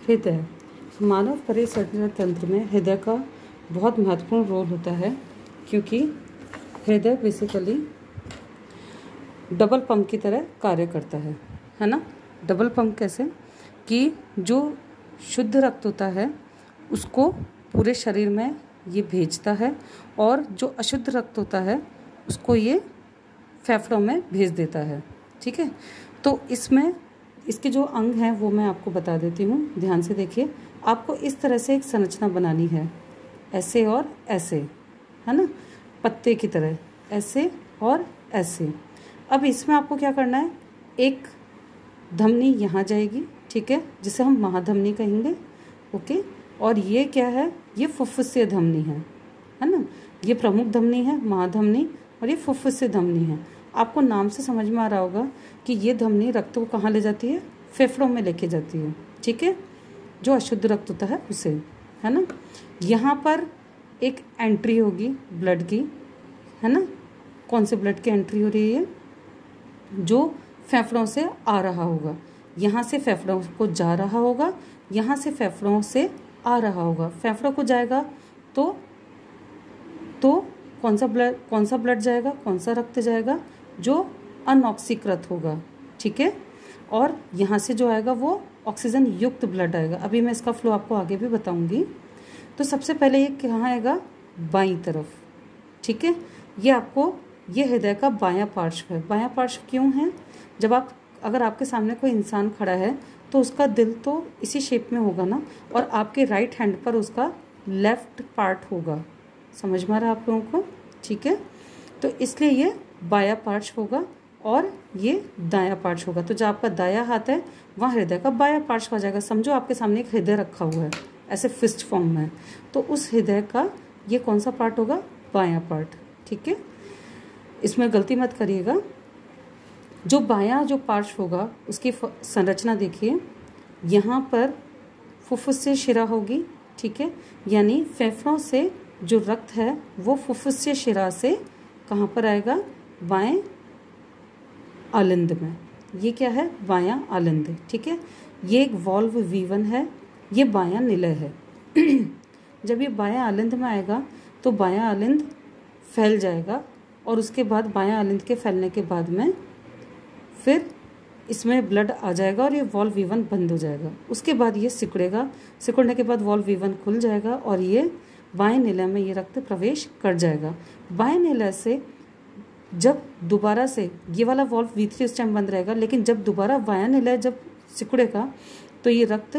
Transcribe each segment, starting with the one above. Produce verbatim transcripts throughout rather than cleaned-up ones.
हृदय। मानव परिसंचरण तंत्र में हृदय का बहुत महत्वपूर्ण रोल होता है, क्योंकि हृदय बेसिकली डबल पंप की तरह कार्य करता है है ना। डबल पंप कैसे कि जो शुद्ध रक्त होता है उसको पूरे शरीर में ये भेजता है, और जो अशुद्ध रक्त होता है उसको ये फेफड़ों में भेज देता है। ठीक है, तो इसमें इसके जो अंग हैं वो मैं आपको बता देती हूँ, ध्यान से देखिए। आपको इस तरह से एक संरचना बनानी है, ऐसे और ऐसे, है ना, पत्ते की तरह, ऐसे और ऐसे। अब इसमें आपको क्या करना है, एक धमनी यहाँ जाएगी, ठीक है, जिसे हम महाधमनी कहेंगे, ओके। और ये क्या है, ये फुफ्फुसीय धमनी है है ना। ये प्रमुख धमनी है महाधमनी, और ये फुफ्फुसीय धमनी है। आपको नाम से समझ में आ रहा होगा कि ये धमनी रक्त को कहाँ ले जाती है, फेफड़ों में लेके जाती है, ठीक है, जो अशुद्ध रक्त होता है उसे, है ना। यहाँ पर एक एंट्री होगी ब्लड की, है ना। कौन से ब्लड की एंट्री हो रही है, जो फेफड़ों से आ रहा होगा, यहाँ से फेफड़ों को जा रहा होगा, यहाँ से फेफड़ों से आ रहा होगा। फेफड़ों को जाएगा तो तो कौन सा ब्लड कौन सा ब्लड जाएगा, कौन सा रक्त जाएगा, जो अनऑक्सीकृत होगा, ठीक है। और यहाँ से जो आएगा वो ऑक्सीजन युक्त ब्लड आएगा। अभी मैं इसका फ्लो आपको आगे भी बताऊंगी। तो सबसे पहले ये कहाँ आएगा, बाईं तरफ, ठीक है। ये आपको ये हृदय का बायां पार्श्व है। बायां पार्श्व क्यों है, जब आप अगर आपके सामने कोई इंसान खड़ा है तो उसका दिल तो इसी शेप में होगा ना, और आपके राइट हैंड पर उसका लेफ्ट पार्ट होगा। समझ में आ रहा है आप लोगों को, ठीक है। तो इसलिए ये बायां पार्श्व होगा और ये दायां पार्श्व होगा। तो जो आपका दायां हाथ है वहाँ हृदय का बायां पार्श्व आ जाएगा। समझो आपके सामने एक हृदय रखा हुआ है ऐसे फिस्ट फॉर्म में, तो उस हृदय का ये कौन सा पार्ट होगा, बायां पार्ट, ठीक है। इसमें गलती मत करिएगा। जो बायां जो पार्श्व होगा उसकी संरचना देखिए, यहाँ पर फुफ्फुसीय शिरा होगी, ठीक है, यानी फेफड़ों से जो रक्त है वो फुफ्फुसीय शिरा से कहाँ पर आएगा, बाएं आलिंद में। ये क्या है, बायां आलिंद, ठीक है। ये एक वॉल्व वी वन है, ये बायां निलय है। जब ये बायां आलिंद में आएगा तो बायां आलिंद फैल जाएगा, और उसके बाद बायां आलिंद के फैलने के बाद में फिर इसमें ब्लड आ जाएगा और ये वॉल्व वी वन बंद हो जाएगा। उसके बाद ये सिकुड़ेगा, सिकुड़ने के बाद वॉल्व वी वन खुल जाएगा और ये बाएं निलय में ये रक्त प्रवेश कर जाएगा। बाएं निलय से जब दोबारा से ये वाला वॉल्व वी थ्री उस टाइम बंद रहेगा, लेकिन जब दोबारा बायां निलय जब सिकुड़ेगा तो ये रक्त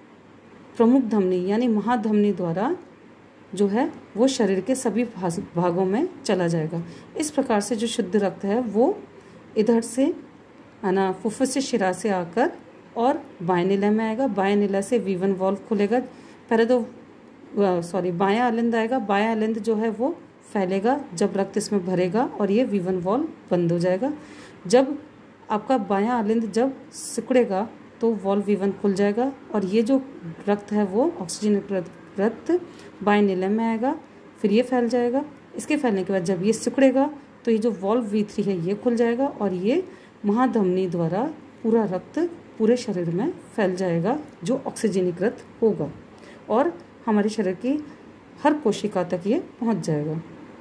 प्रमुख धमनी यानी महाधमनी द्वारा जो है वो शरीर के सभी भागों में चला जाएगा। इस प्रकार से जो शुद्ध रक्त है वो इधर से है ना फुफ्फुसीय शिरा से आकर और बाएं निलय में आएगा। बाएं निलय से वी वन वॉल्व खुलेगा, पहले तो सॉरी बायां आलिंद आएगा। बायां आलिंद जो है वो फैलेगा जब रक्त इसमें भरेगा, और ये वी वन वॉल्व बंद हो जाएगा। जब आपका बायां आलिंद जब सिकुड़ेगा तो वॉल्व वी वन खुल जाएगा, और ये जो रक्त है वो ऑक्सीजन रक्त बाएं निलय में आएगा, फिर ये फैल जाएगा। इसके फैलने के बाद जब ये सिकुड़ेगा तो ये जो वॉल्व वी थ्री है ये खुल जाएगा, और ये महाधमनी द्वारा पूरा रक्त पूरे शरीर में फैल जाएगा जो ऑक्सीजनीकृत होगा, और हमारे शरीर की हर कोशिका तक ये पहुंच जाएगा।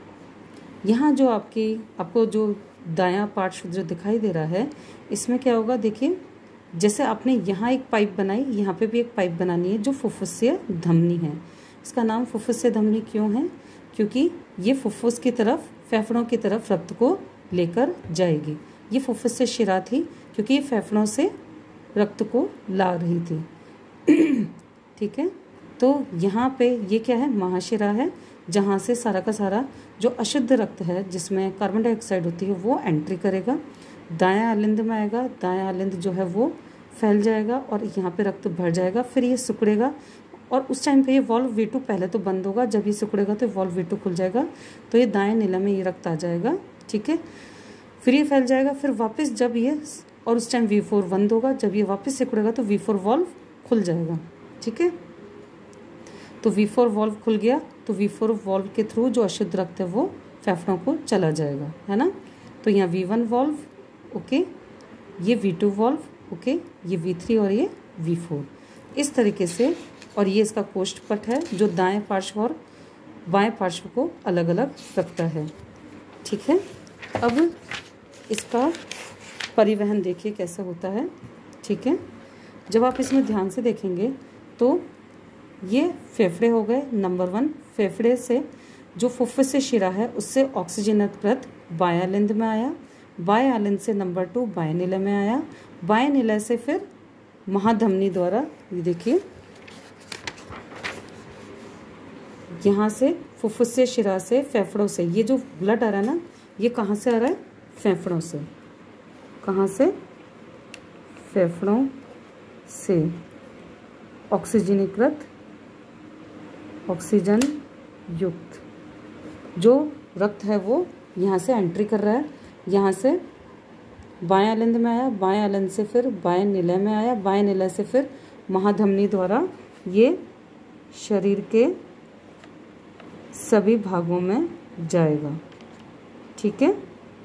यहाँ जो आपकी आपको जो दायां पार्श्व जो दिखाई दे रहा है, इसमें क्या होगा, देखिए जैसे आपने यहाँ एक पाइप बनाई, यहाँ पे भी एक पाइप बनानी है जो फुफ्फुसीय धमनी है। इसका नाम फुफ्फुसीय धमनी क्यों है, क्योंकि ये फुफ्फुस की तरफ, फेफड़ों की तरफ रक्त को लेकर जाएगी। ये फुफ्फुसीय शिरा थी क्योंकि ये फेफड़ों से रक्त को ला रही थी। ठीक है, तो यहाँ पे ये क्या है, महाशिरा है, जहाँ से सारा का सारा जो अशुद्ध रक्त है जिसमें कार्बन डाइऑक्साइड होती है वो एंट्री करेगा, दायां आलिंद में आएगा। दायां आलिंद जो है वो फैल जाएगा और यहाँ पे रक्त भर जाएगा, फिर ये सिकुड़ेगा, और उस टाइम पे ये वॉल्व वी टू पहले तो बंद होगा, जब ये सिकुड़ेगा तो वॉल्व वी टू खुल जाएगा, तो ये दाएं निलय में ये रक्त आ जाएगा, ठीक है। फिर ये फैल जाएगा, फिर वापस जब ये, और उस टाइम वी फोर बंद होगा, जब ये वापस सिकुड़ेगा तो वी फोर वॉल्व खुल जाएगा, ठीक है। तो वी फोर वॉल्व खुल गया तो वी फोर वॉल्व के थ्रू जो अशुद्ध रक्त है वो फेफड़ों को चला जाएगा, है ना। तो यहाँ वी वन वॉल्व, ओके, ये वी टू वॉल्व, ओके, ये वी थ्री और ये वी फोर। इस तरीके से। और ये इसका कोष्ठपट है जो दाएं पार्श्व और बाएं पार्श्व को अलग अलग रखता है। ठीक है, अब इसका परिवहन देखिए कैसा होता है। ठीक है, जब आप इसमें ध्यान से देखेंगे तो ये फेफड़े हो गए। नंबर वन, फेफड़े से जो फुफ्फुस से शिरा है उससे ऑक्सीजनत प्रत बायां लिंद में आया, बाएं आलिंद से नंबर टू बाएं निलय में आया, बाएं निलय से फिर महाधमनी द्वारा, ये देखिए यहाँ से फुफ्फुस से शिरा से फेफड़ों से ये जो ब्लड आ रहा है ना, ये कहाँ से आ रहा है? फेफड़ों से। कहाँ से? फेफड़ों से ऑक्सीजनीकृत, ऑक्सीजन युक्त जो रक्त है वो यहाँ से एंट्री कर रहा है। यहाँ से बाएं आलिंद में आया, बाएं आलिंद से फिर बाएं निलय में आया, बाएं निलय से फिर महाधमनी द्वारा ये शरीर के सभी भागों में जाएगा। ठीक है,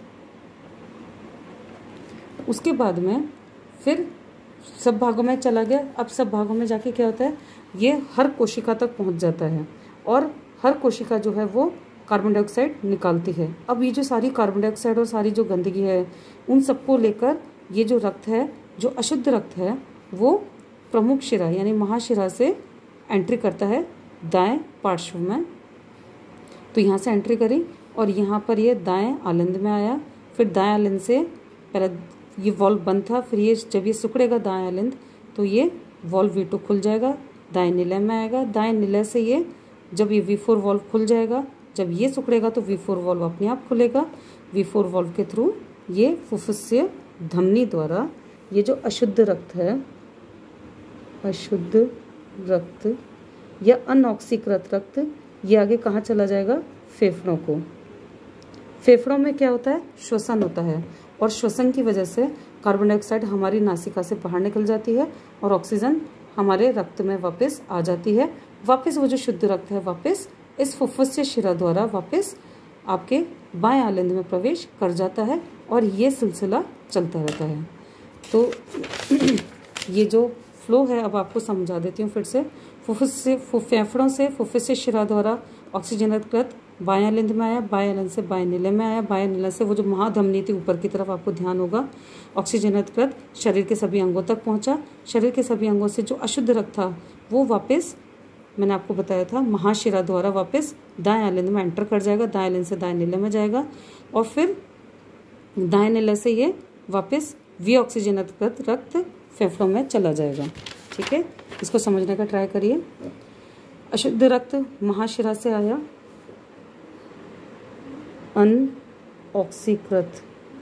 उसके बाद में फिर सब भागों में चला गया। अब सब भागों में जाके क्या होता है, ये हर कोशिका तक पहुंच जाता है और हर कोशिका जो है वो कार्बन डाइऑक्साइड निकालती है। अब ये जो सारी कार्बन डाइऑक्साइड और सारी जो गंदगी है उन सबको लेकर ये जो रक्त है, जो अशुद्ध रक्त है, वो प्रमुख शिरा यानी महाशिरा से एंट्री करता है दाएं पार्श्व में। तो यहाँ से एंट्री करी और यहाँ पर ये दाएं आलिंद में आया, फिर दाएं आलिंद से पहले ये वॉल्व बंद था, फिर ये जब ये सिकुड़ेगा दाएं आलिंद तो ये वॉल्व वी टू खुल जाएगा, दाएं निलय में आएगा, दाएं निलय से ये जब ये वी फोर वॉल्व खुल जाएगा, जब ये सिकुड़ेगा तो वी फोर वॉल्व अपने आप खुलेगा। वी फोर वॉल्व के थ्रू ये फुफ्फुसीय धमनी द्वारा ये जो अशुद्ध रक्त है, अशुद्ध रक्त या अनऑक्सीकृत रक्त, ये आगे कहाँ चला जाएगा? फेफड़ों को। फेफड़ों में क्या होता है? श्वसन होता है और श्वसन की वजह से कार्बन डाइऑक्साइड हमारी नासिका से बाहर निकल जाती है और ऑक्सीजन हमारे रक्त में वापस आ जाती है। वापस वो जो शुद्ध रक्त है वापस इस फुफ्फुसीय शिरा द्वारा वापस आपके बाएं आलिंद में प्रवेश कर जाता है और ये सिलसिला चलता रहता है। तो ये जो फ्लो है अब आपको समझा देती हूँ फिर से। फुफ्फुस से फेफड़ों से फुफ्फुसीय शिरा द्वारा ऑक्सीजनकृत बाएं आलिंद में आया, बाएं आलिंद से बाएं निलय में आया, बाएं निलय से वो जो महाधमनी थी ऊपर की तरफ आपको ध्यान होगा, ऑक्सीजनकृत शरीर के सभी अंगों तक पहुंचा। शरीर के सभी अंगों से जो अशुद्ध रक्त था वो वापस, मैंने आपको बताया था, महाशिरा द्वारा वापस दाएं आलिंद में एंटर कर जाएगा, दाएं आलिंद से दाएं निलय में जाएगा और फिर दाएं निलय से ये वापस वी ऑक्सीजनकृत रक्त फेफड़ों में चला जाएगा। ठीक है, इसको समझने का ट्राई करिए। अशुद्ध रक्त महाशिरा से आया, अनऑक्सीकृत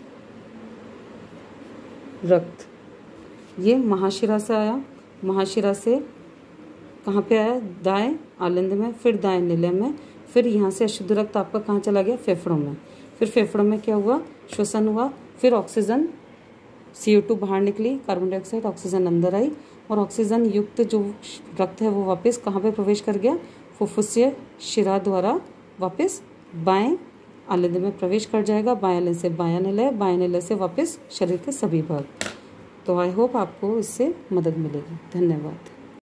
रक्त ये महाशिरा से आया, महाशिरा से कहाँ पे आया? दाएं आलिंद में, फिर दाएं निलय में, फिर यहाँ से अशुद्ध रक्त आपका कहाँ चला गया? फेफड़ों में। फिर फेफड़ों में क्या हुआ? श्वसन हुआ, फिर ऑक्सीजन सी ओ टू बाहर निकली, कार्बन डाइऑक्साइड, ऑक्सीजन अंदर आई और ऑक्सीजन युक्त जो रक्त है वो वापस कहाँ पे प्रवेश कर गया? फुफ्फुसीय शिरा द्वारा वापस बाएं आलिंद में प्रवेश कर जाएगा, बाएं आलिंद से बायां निलय, बाएं निलय से वापस शरीर के सभी भाग। तो आई होप आपको इससे मदद मिलेगी। धन्यवाद।